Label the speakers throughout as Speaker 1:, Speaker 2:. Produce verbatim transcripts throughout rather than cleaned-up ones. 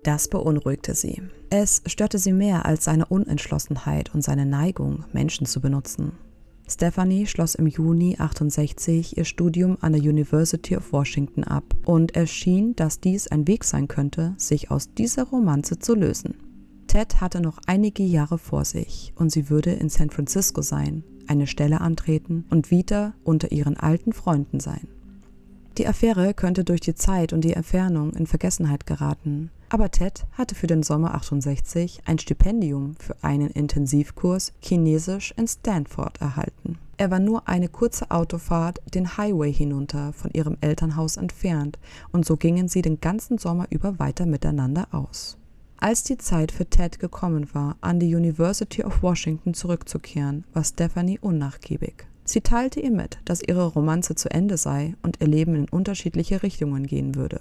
Speaker 1: Das beunruhigte sie. Es störte sie mehr als seine Unentschlossenheit und seine Neigung, Menschen zu benutzen. Stephanie schloss im Juni achtundsechzig ihr Studium an der University of Washington ab und es schien, dass dies ein Weg sein könnte, sich aus dieser Romanze zu lösen. Ted hatte noch einige Jahre vor sich und sie würde in San Francisco sein, eine Stelle antreten und wieder unter ihren alten Freunden sein. Die Affäre könnte durch die Zeit und die Entfernung in Vergessenheit geraten, aber Ted hatte für den Sommer achtundsechzig ein Stipendium für einen Intensivkurs Chinesisch in Stanford erhalten. Er war nur eine kurze Autofahrt den Highway hinunter von ihrem Elternhaus entfernt und so gingen sie den ganzen Sommer über weiter miteinander aus. Als die Zeit für Ted gekommen war, an die University of Washington zurückzukehren, war Stephanie unnachgiebig. Sie teilte ihr mit, dass ihre Romanze zu Ende sei und ihr Leben in unterschiedliche Richtungen gehen würde.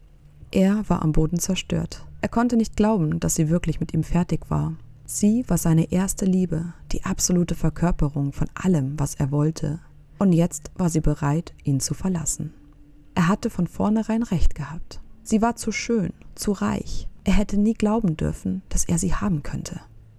Speaker 1: Er war am Boden zerstört. Er konnte nicht glauben, dass sie wirklich mit ihm fertig war. Sie war seine erste Liebe, die absolute Verkörperung von allem, was er wollte. Und jetzt war sie bereit, ihn zu verlassen. Er hatte von vornherein recht gehabt. Sie war zu schön, zu reich. Er hätte nie glauben dürfen, dass er sie haben könnte.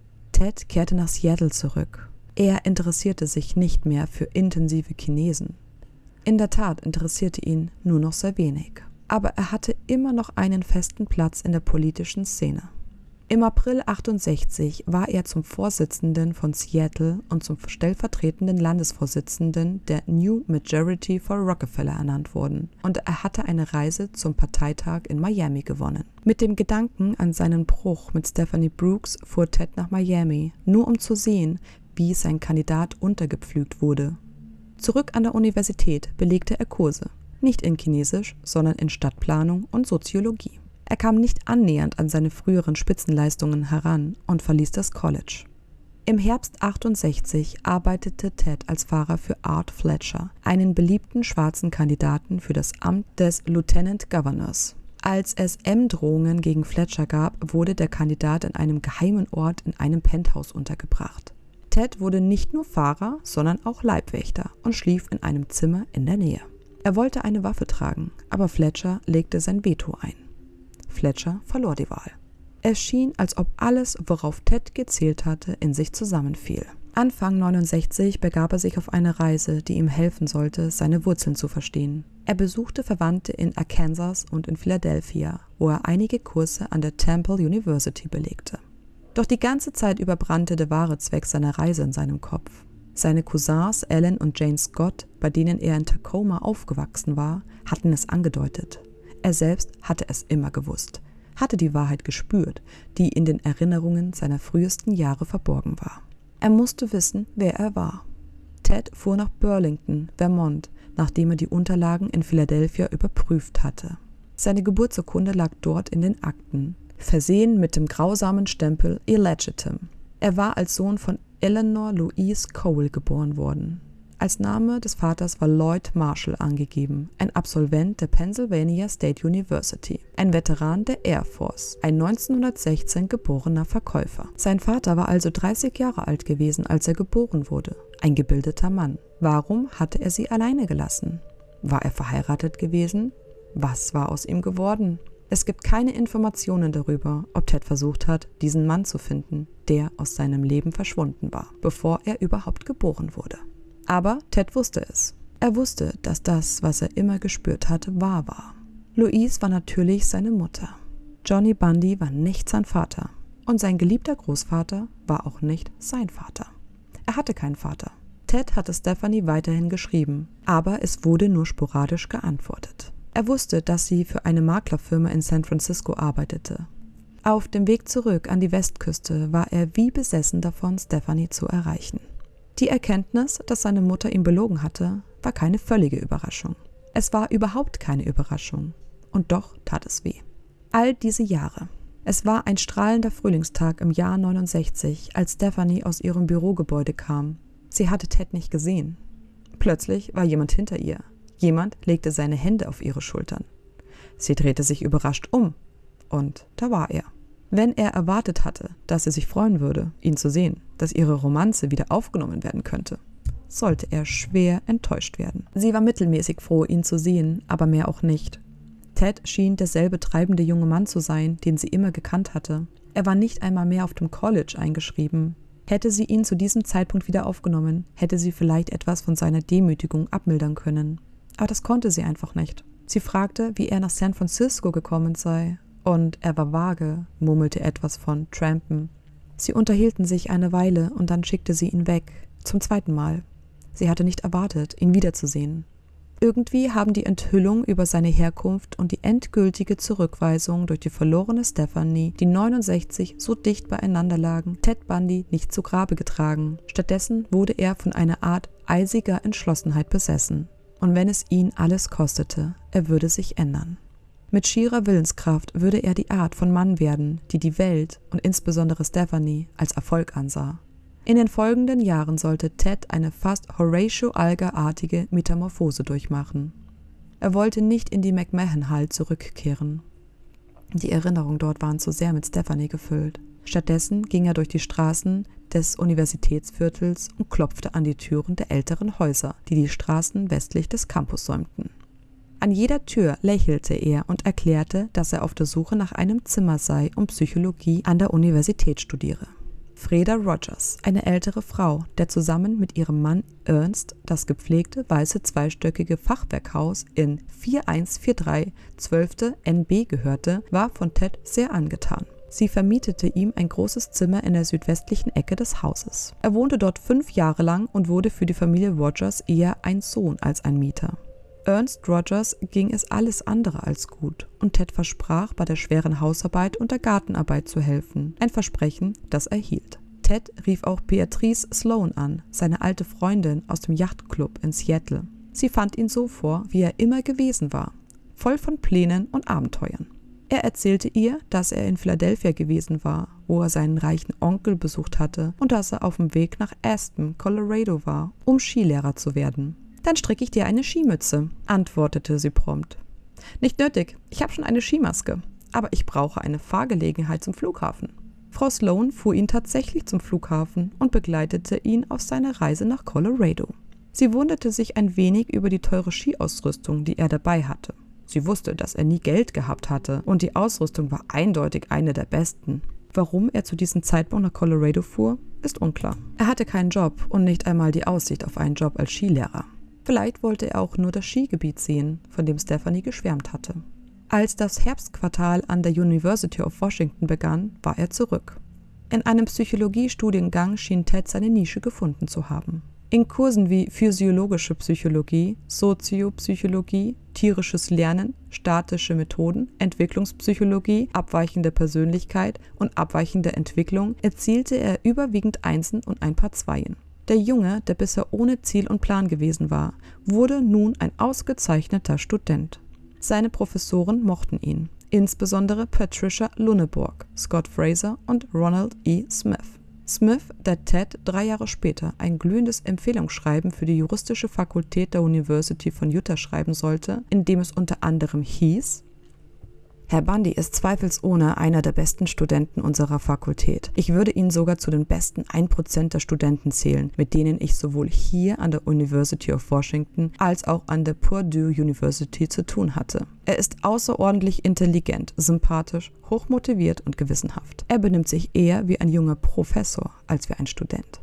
Speaker 1: Ted kehrte nach Seattle zurück. Er interessierte sich nicht mehr für intensive Chinesen. In der Tat interessierte ihn nur noch sehr wenig. Aber er hatte immer noch einen festen Platz in der politischen Szene. Im April achtundsechzig war er zum Vorsitzenden von Seattle und zum stellvertretenden Landesvorsitzenden der New Majority for Rockefeller ernannt worden und er hatte eine Reise zum Parteitag in Miami gewonnen. Mit dem Gedanken an seinen Bruch mit Stephanie Brooks fuhr Ted nach Miami, nur um zu sehen, wie sein Kandidat untergepflügt wurde. Zurück an der Universität belegte er Kurse, nicht in Chinesisch, sondern in Stadtplanung und Soziologie. Er kam nicht annähernd an seine früheren Spitzenleistungen heran und verließ das College. Im Herbst achtundsechzig arbeitete Ted als Fahrer für Art Fletcher, einen beliebten schwarzen Kandidaten für das Amt des Lieutenant Governors. Als es M-Drohungen gegen Fletcher gab, wurde der Kandidat in einem geheimen Ort in einem Penthouse untergebracht. Ted wurde nicht nur Fahrer, sondern auch Leibwächter und schlief in einem Zimmer in der Nähe. Er wollte eine Waffe tragen, aber Fletcher legte sein Veto ein. Fletcher verlor die Wahl. Es schien, als ob alles, worauf Ted gezählt hatte, in sich zusammenfiel. Anfang neunundsechzig begab er sich auf eine Reise, die ihm helfen sollte, seine Wurzeln zu verstehen. Er besuchte Verwandte in Arkansas und in Philadelphia, wo er einige Kurse an der Temple University belegte. Doch die ganze Zeit über brannte der wahre Zweck seiner Reise in seinem Kopf. Seine Cousins Alan und Jane Scott, bei denen er in Tacoma aufgewachsen war, hatten es angedeutet. Er selbst hatte es immer gewusst, hatte die Wahrheit gespürt, die in den Erinnerungen seiner frühesten Jahre verborgen war. Er musste wissen, wer er war. Ted fuhr nach Burlington, Vermont, nachdem er die Unterlagen in Philadelphia überprüft hatte. Seine Geburtsurkunde lag dort in den Akten, versehen mit dem grausamen Stempel illegitim. Er war als Sohn von Eleanor Louise Cole geboren worden. Als Name des Vaters war Lloyd Marshall angegeben, ein Absolvent der Pennsylvania State University, ein Veteran der Air Force, ein neunzehnhundertsechzehn geborener Verkäufer. Sein Vater war also dreißig Jahre alt gewesen, als er geboren wurde, ein gebildeter Mann. Warum hatte er sie alleine gelassen? War er verheiratet gewesen? Was war aus ihm geworden? Es gibt keine Informationen darüber, ob Ted versucht hat, diesen Mann zu finden, der aus seinem Leben verschwunden war, bevor er überhaupt geboren wurde. Aber Ted wusste es. Er wusste, dass das, was er immer gespürt hatte, wahr war. Louise war natürlich seine Mutter. Johnny Bundy war nicht sein Vater. Und sein geliebter Großvater war auch nicht sein Vater. Er hatte keinen Vater. Ted hatte Stephanie weiterhin geschrieben, aber es wurde nur sporadisch geantwortet. Er wusste, dass sie für eine Maklerfirma in San Francisco arbeitete. Auf dem Weg zurück an die Westküste war er wie besessen davon, Stephanie zu erreichen. Die Erkenntnis, dass seine Mutter ihn belogen hatte, war keine völlige Überraschung. Es war überhaupt keine Überraschung. Und doch tat es weh. All diese Jahre. Es war ein strahlender Frühlingstag im Jahr neunundsechzig, als Stephanie aus ihrem Bürogebäude kam. Sie hatte Ted nicht gesehen. Plötzlich war jemand hinter ihr. Jemand legte seine Hände auf ihre Schultern. Sie drehte sich überrascht um. Und da war er. Wenn er erwartet hatte, dass sie sich freuen würde, ihn zu sehen, dass ihre Romanze wieder aufgenommen werden könnte, sollte er schwer enttäuscht werden. Sie war mittelmäßig froh, ihn zu sehen, aber mehr auch nicht. Ted schien derselbe treibende junge Mann zu sein, den sie immer gekannt hatte. Er war nicht einmal mehr auf dem College eingeschrieben. Hätte sie ihn zu diesem Zeitpunkt wieder aufgenommen, hätte sie vielleicht etwas von seiner Demütigung abmildern können. Aber das konnte sie einfach nicht. Sie fragte, wie er nach San Francisco gekommen sei. Und er war vage, murmelte etwas von Trampen. Sie unterhielten sich eine Weile und dann schickte sie ihn weg. Zum zweiten Mal. Sie hatte nicht erwartet, ihn wiederzusehen. Irgendwie haben die Enthüllung über seine Herkunft und die endgültige Zurückweisung durch die verlorene Stephanie, die neunundsechzig so dicht beieinander lagen, Ted Bundy nicht zu Grabe getragen. Stattdessen wurde er von einer Art eisiger Entschlossenheit besessen. Und wenn es ihn alles kostete, er würde sich ändern. Mit schierer Willenskraft würde er die Art von Mann werden, die die Welt und insbesondere Stephanie als Erfolg ansah. In den folgenden Jahren sollte Ted eine fast Horatio Alger-artige Metamorphose durchmachen. Er wollte nicht in die McMahon Hall zurückkehren. Die Erinnerungen dort waren zu sehr mit Stephanie gefüllt. Stattdessen ging er durch die Straßen des Universitätsviertels und klopfte an die Türen der älteren Häuser, die die Straßen westlich des Campus säumten. An jeder Tür lächelte er und erklärte, dass er auf der Suche nach einem Zimmer sei und Psychologie an der Universität studiere. Freda Rogers, eine ältere Frau, der zusammen mit ihrem Mann Ernst das gepflegte weiße zweistöckige Fachwerkhaus in vier eins vier drei zwölfte N B gehörte, war von Ted sehr angetan. Sie vermietete ihm ein großes Zimmer in der südwestlichen Ecke des Hauses. Er wohnte dort fünf Jahre lang und wurde für die Familie Rogers eher ein Sohn als ein Mieter. Ernst Rogers ging es alles andere als gut und Ted versprach, bei der schweren Hausarbeit und der Gartenarbeit zu helfen, ein Versprechen, das er hielt. Ted rief auch Beatrice Sloan an, seine alte Freundin aus dem Yachtclub in Seattle. Sie fand ihn so vor, wie er immer gewesen war, voll von Plänen und Abenteuern. Er erzählte ihr, dass er in Philadelphia gewesen war, wo er seinen reichen Onkel besucht hatte und dass er auf dem Weg nach Aspen, Colorado war, um Skilehrer zu werden. »Dann stricke ich dir eine Skimütze«, antwortete sie prompt. »Nicht nötig, ich habe schon eine Skimaske, aber ich brauche eine Fahrgelegenheit zum Flughafen.« Frau Sloan fuhr ihn tatsächlich zum Flughafen und begleitete ihn auf seiner Reise nach Colorado. Sie wunderte sich ein wenig über die teure Skiausrüstung, die er dabei hatte. Sie wusste, dass er nie Geld gehabt hatte und die Ausrüstung war eindeutig eine der besten. Warum er zu diesem Zeitpunkt nach Colorado fuhr, ist unklar. Er hatte keinen Job und nicht einmal die Aussicht auf einen Job als Skilehrer. Vielleicht wollte er auch nur das Skigebiet sehen, von dem Stephanie geschwärmt hatte. Als das Herbstquartal an der University of Washington begann, war er zurück. In einem Psychologiestudiengang schien Ted seine Nische gefunden zu haben. In Kursen wie physiologische Psychologie, Soziopsychologie, tierisches Lernen, statische Methoden, Entwicklungspsychologie, abweichende Persönlichkeit und abweichende Entwicklung erzielte er überwiegend Einsen und ein paar Zweien. Der Junge, der bisher ohne Ziel und Plan gewesen war, wurde nun ein ausgezeichneter Student. Seine Professoren mochten ihn, insbesondere Patricia Lunneburg, Scott Fraser und Ronald E. Smith. Smith, der Ted drei Jahre später ein glühendes Empfehlungsschreiben für die juristische Fakultät der University von Utah schreiben sollte, in dem es unter anderem hieß: Herr Bundy ist zweifelsohne einer der besten Studenten unserer Fakultät. Ich würde ihn sogar zu den besten ein Prozent der Studenten zählen, mit denen ich sowohl hier an der University of Washington als auch an der Purdue University zu tun hatte. Er ist außerordentlich intelligent, sympathisch, hochmotiviert und gewissenhaft. Er benimmt sich eher wie ein junger Professor als wie ein Student.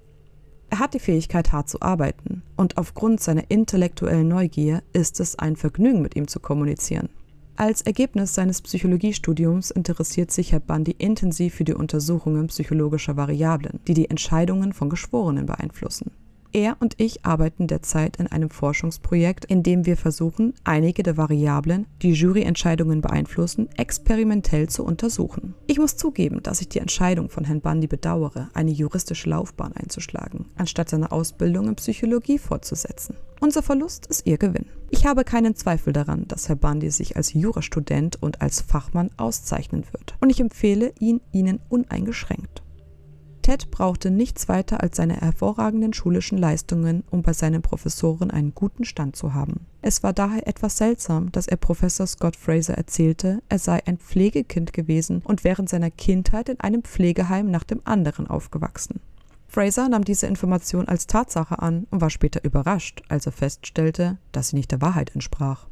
Speaker 1: Er hat die Fähigkeit, hart zu arbeiten, und aufgrund seiner intellektuellen Neugier ist es ein Vergnügen, mit ihm zu kommunizieren. Als Ergebnis seines Psychologiestudiums interessiert sich Herr Bundy intensiv für die Untersuchungen psychologischer Variablen, die die Entscheidungen von Geschworenen beeinflussen. Er und ich arbeiten derzeit in einem Forschungsprojekt, in dem wir versuchen, einige der Variablen, die Juryentscheidungen beeinflussen, experimentell zu untersuchen. Ich muss zugeben, dass ich die Entscheidung von Herrn Bundy bedauere, eine juristische Laufbahn einzuschlagen, anstatt seine Ausbildung in Psychologie fortzusetzen. Unser Verlust ist ihr Gewinn. Ich habe keinen Zweifel daran, dass Herr Bundy sich als Jurastudent und als Fachmann auszeichnen wird, und ich empfehle ihn Ihnen uneingeschränkt. Ted brauchte nichts weiter als seine hervorragenden schulischen Leistungen, um bei seinen Professoren einen guten Stand zu haben. Es war daher etwas seltsam, dass er Professor Scott Fraser erzählte, er sei ein Pflegekind gewesen und während seiner Kindheit in einem Pflegeheim nach dem anderen aufgewachsen. Fraser nahm diese Information als Tatsache an und war später überrascht, als er feststellte, dass sie nicht der Wahrheit entsprach.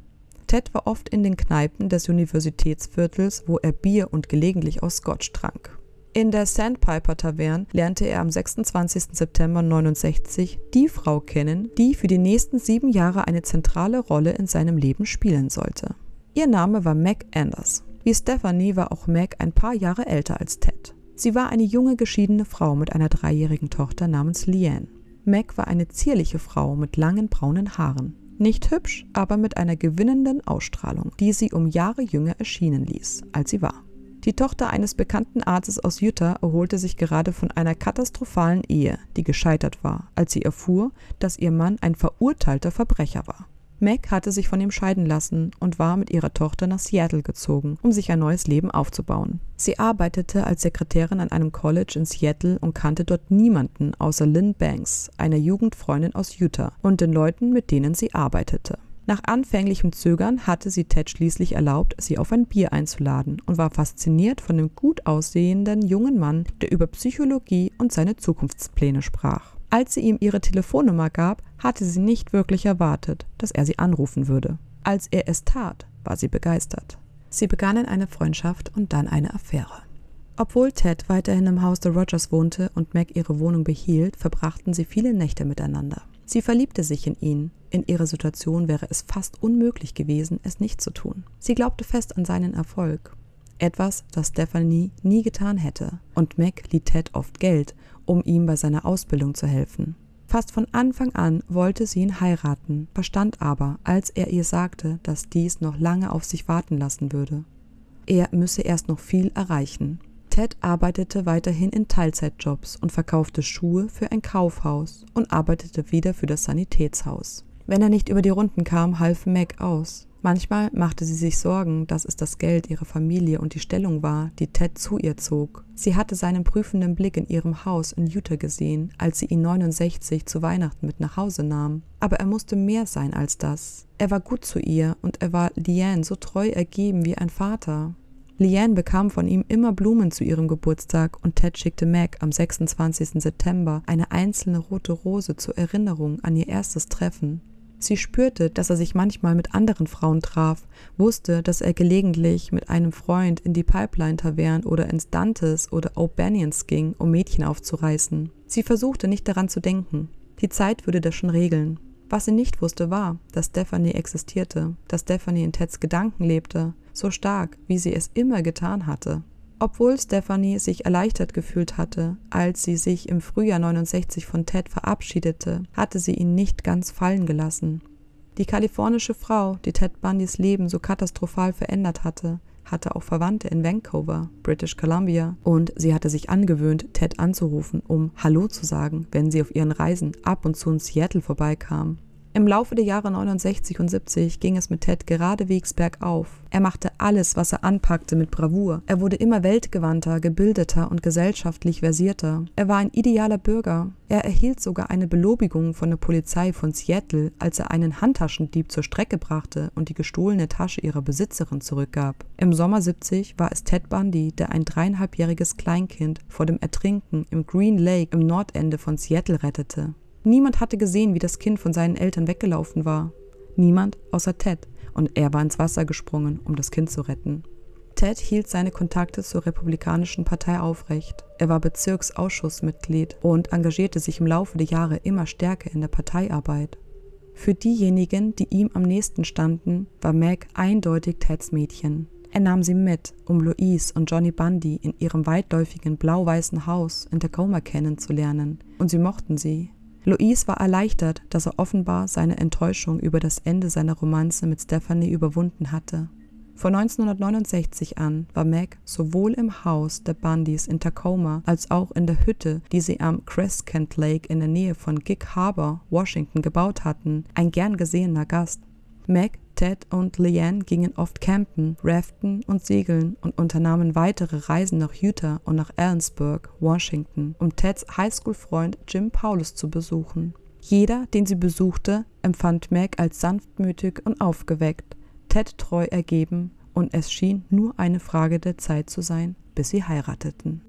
Speaker 1: Ted war oft in den Kneipen des Universitätsviertels, wo er Bier und gelegentlich auch Scotch trank. In der Sandpiper Tavern lernte er am sechsundzwanzigsten September neunundsechzig die Frau kennen, die für die nächsten sieben Jahre eine zentrale Rolle in seinem Leben spielen sollte. Ihr Name war Meg Anders. Wie Stephanie war auch Meg ein paar Jahre älter als Ted. Sie war eine junge geschiedene Frau mit einer dreijährigen Tochter namens Leanne. Meg war eine zierliche Frau mit langen braunen Haaren. Nicht hübsch, aber mit einer gewinnenden Ausstrahlung, die sie um Jahre jünger erschienen ließ, als sie war. Die Tochter eines bekannten Arztes aus Utah erholte sich gerade von einer katastrophalen Ehe, die gescheitert war, als sie erfuhr, dass ihr Mann ein verurteilter Verbrecher war. Meg hatte sich von ihm scheiden lassen und war mit ihrer Tochter nach Seattle gezogen, um sich ein neues Leben aufzubauen. Sie arbeitete als Sekretärin an einem College in Seattle und kannte dort niemanden außer Lynn Banks, einer Jugendfreundin aus Utah, und den Leuten, mit denen sie arbeitete. Nach anfänglichem Zögern hatte sie Ted schließlich erlaubt, sie auf ein Bier einzuladen und war fasziniert von dem gut aussehenden jungen Mann, der über Psychologie und seine Zukunftspläne sprach. Als sie ihm ihre Telefonnummer gab, hatte sie nicht wirklich erwartet, dass er sie anrufen würde. Als er es tat, war sie begeistert. Sie begannen eine Freundschaft und dann eine Affäre. Obwohl Ted weiterhin im Haus der Rogers wohnte und Meg ihre Wohnung behielt, verbrachten sie viele Nächte miteinander. Sie verliebte sich in ihn. In ihrer Situation wäre es fast unmöglich gewesen, es nicht zu tun. Sie glaubte fest an seinen Erfolg. Etwas, das Stephanie nie getan hätte. Und Meg lieh Ted oft Geld, um ihm bei seiner Ausbildung zu helfen. Fast von Anfang an wollte sie ihn heiraten, verstand aber, als er ihr sagte, dass dies noch lange auf sich warten lassen würde. Er müsse erst noch viel erreichen. Ted arbeitete weiterhin in Teilzeitjobs und verkaufte Schuhe für ein Kaufhaus und arbeitete wieder für das Sanitätshaus. Wenn er nicht über die Runden kam, half Meg aus. Manchmal machte sie sich Sorgen, dass es das Geld ihrer Familie und die Stellung war, die Ted zu ihr zog. Sie hatte seinen prüfenden Blick in ihrem Haus in Utah gesehen, als sie ihn neunundsechzig zu Weihnachten mit nach Hause nahm. Aber er musste mehr sein als das. Er war gut zu ihr und er war Leanne so treu ergeben wie ein Vater. Leanne bekam von ihm immer Blumen zu ihrem Geburtstag und Ted schickte Meg am sechsundzwanzigsten September eine einzelne rote Rose zur Erinnerung an ihr erstes Treffen. Sie spürte, dass er sich manchmal mit anderen Frauen traf, wusste, dass er gelegentlich mit einem Freund in die Pipeline-Tavern oder ins Dantes oder O'Banions ging, um Mädchen aufzureißen. Sie versuchte nicht daran zu denken. Die Zeit würde das schon regeln. Was sie nicht wusste war, dass Stephanie existierte, dass Stephanie in Teds Gedanken lebte, so stark, wie sie es immer getan hatte. Obwohl Stephanie sich erleichtert gefühlt hatte, als sie sich im Frühjahr neunundsechzig von Ted verabschiedete, hatte sie ihn nicht ganz fallen gelassen. Die kalifornische Frau, die Ted Bundys Leben so katastrophal verändert hatte, hatte auch Verwandte in Vancouver, British Columbia, und sie hatte sich angewöhnt, Ted anzurufen, um Hallo zu sagen, wenn sie auf ihren Reisen ab und zu in Seattle vorbeikam. Im Laufe der Jahre neunundsechzig und siebzig ging es mit Ted geradewegs bergauf. Er machte alles, was er anpackte, mit Bravour. Er wurde immer weltgewandter, gebildeter und gesellschaftlich versierter. Er war ein idealer Bürger. Er erhielt sogar eine Belobigung von der Polizei von Seattle, als er einen Handtaschendieb zur Strecke brachte und die gestohlene Tasche ihrer Besitzerin zurückgab. Im Sommer siebzig war es Ted Bundy, der ein dreieinhalbjähriges Kleinkind vor dem Ertrinken im Green Lake im Nordende von Seattle rettete. Niemand hatte gesehen, wie das Kind von seinen Eltern weggelaufen war. Niemand außer Ted, und er war ins Wasser gesprungen, um das Kind zu retten. Ted hielt seine Kontakte zur Republikanischen Partei aufrecht. Er war Bezirksausschussmitglied und engagierte sich im Laufe der Jahre immer stärker in der Parteiarbeit. Für diejenigen, die ihm am nächsten standen, war Meg eindeutig Teds Mädchen. Er nahm sie mit, um Louise und Johnny Bundy in ihrem weitläufigen blau-weißen Haus in Tacoma kennenzulernen, und sie mochten sie. Louise war erleichtert, dass er offenbar seine Enttäuschung über das Ende seiner Romanze mit Stephanie überwunden hatte. Von neunzehnhundertneunundsechzig an war Meg sowohl im Haus der Bundys in Tacoma als auch in der Hütte, die sie am Crescent Lake in der Nähe von Gig Harbor, Washington, gebaut hatten, ein gern gesehener Gast. Meg, Ted und Leanne gingen oft campen, raften und segeln und unternahmen weitere Reisen nach Utah und nach Ellensburg, Washington, um Teds Highschool-Freund Jim Paulus zu besuchen. Jeder, den sie besuchte, empfand Meg als sanftmütig und aufgeweckt, Ted treu ergeben, und es schien nur eine Frage der Zeit zu sein, bis sie heirateten.